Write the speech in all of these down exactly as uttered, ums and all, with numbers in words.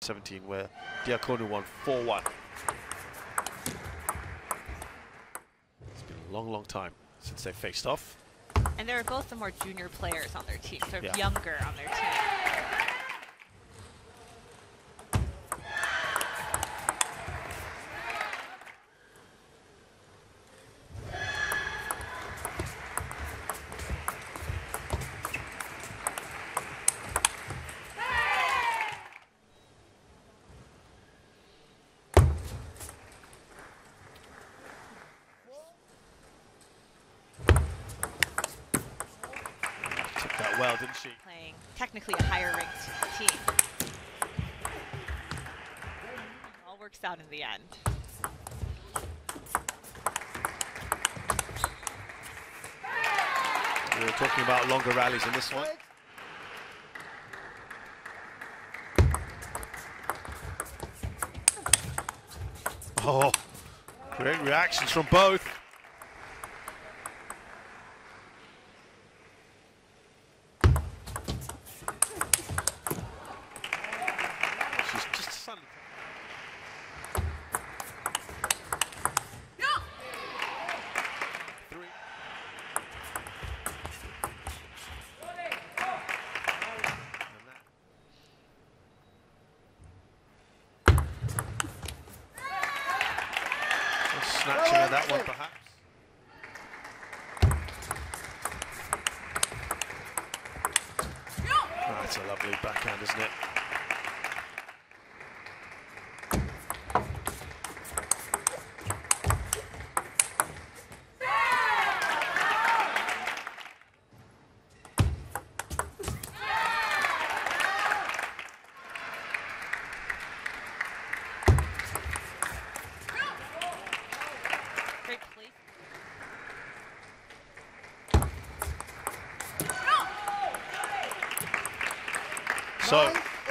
seventeen, where Diaconou won four one. It's been a long, long time since they faced off. And they're both the more junior players on their team, sort of Yeah. younger on their team. Took that well, didn't she? Playing technically a higher ranked team. All works out in the end. We were talking about longer rallies in this one. Oh, great reactions from both. She's just suddenly. Three. And that. Just snatching at that one, perhaps. Oh, that's a lovely backhand, isn't it? Great place. So,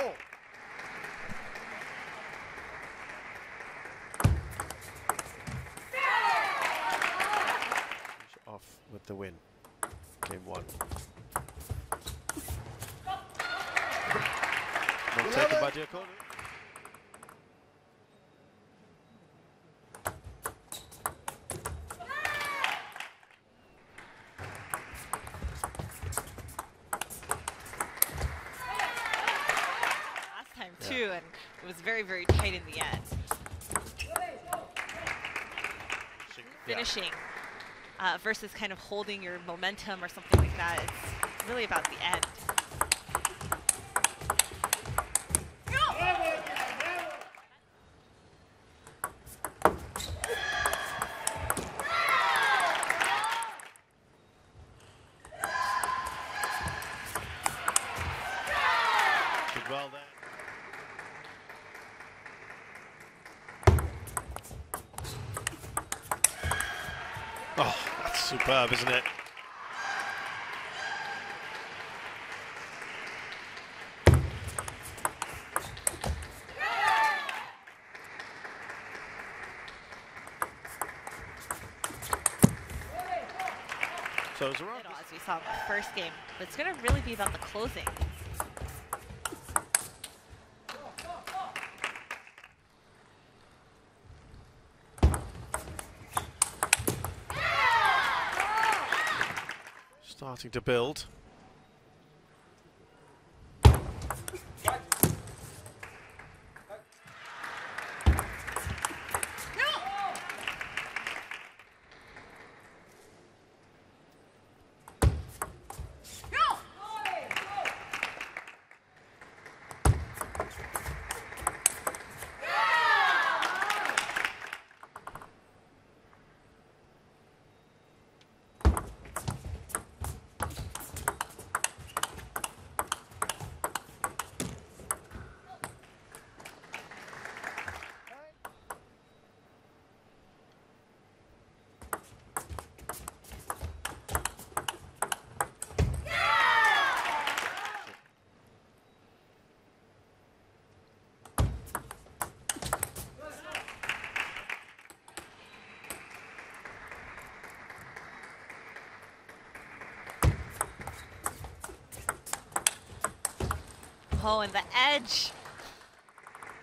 off with the win. Game one. Not taken by Diaconou. Last time too, and it was very, very tight in the end. Yeah. Finishing uh, versus kind of holding your momentum or something like that. It's really about the end. Did well there. Oh, that's superb, isn't it? So it's around. As we saw in the first game, but it's going to really be about the closing. Starting to build. Oh, and the edge.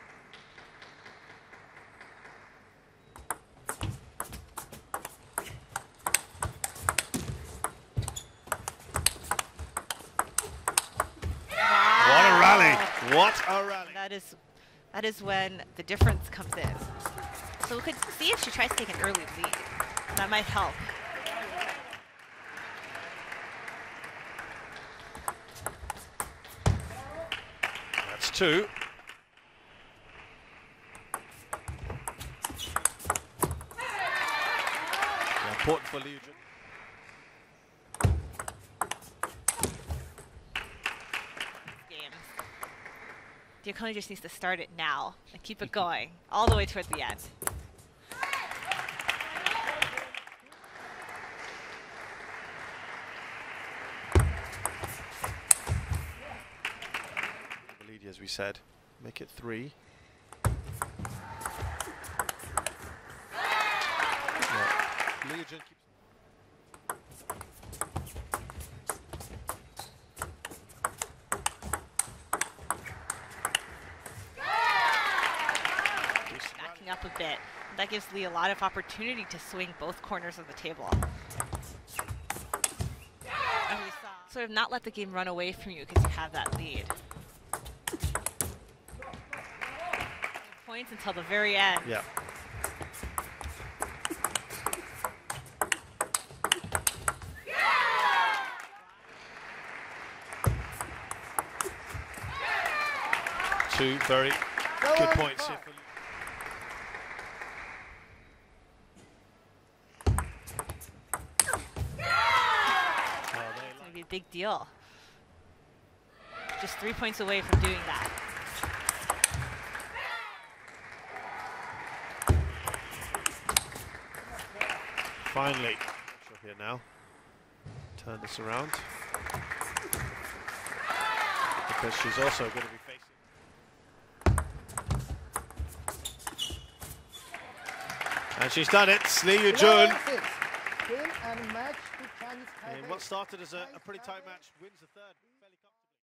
That is, that is when the difference comes in. So we could see if she tries to take an early lead. That might help. That's two. Important for Liu Jun. Diacono just needs to start it now and keep it going all the way toward the end. Lead, as we said, make it three. Yeah. Liu Jun keeps. Up a bit. That gives Lee a lot of opportunity to swing both corners of the table. And we saw sort of not let the game run away from you because you have that lead. Points until the very end. Yeah. Two very good points here for Lee. Big deal. Just three points away from doing that. Finally, here now. Turn this around. Because she's also going to be facing. And she's done it. Liu Jun. In what started as a, a pretty tight match, wins the third fairly comfortably.